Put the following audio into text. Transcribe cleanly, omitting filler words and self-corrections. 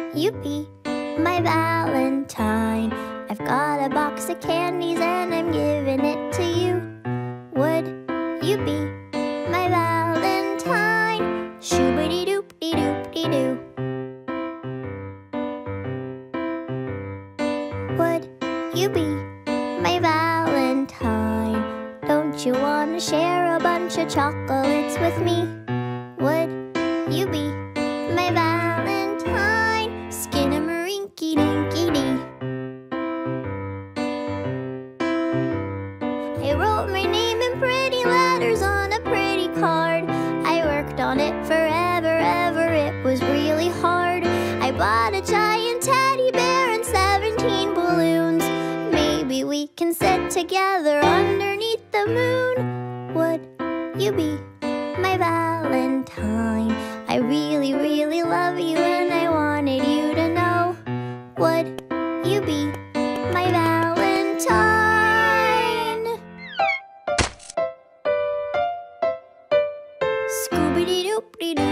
you be my Valentine? I've got a box of candies and I'm giving it to you. Would you be my Valentine? Shoobadeedoop-dee-doop-dee-doo. Would you be my Valentine? Don't you want to share a bunch of chocolates with me? Would you be my Valentine? Skinamarinkydinkydee. I wrote my name in pretty letters on a pretty card. I worked on it forever, it was really hard. I bought a giant teddy bear and 17 balloons. Maybe we can sit together underneath the moon. Would you be my Valentine? I really, really love you and I wanted you to know. Would you be my Valentine? Scoobadeedoop-dee-doo.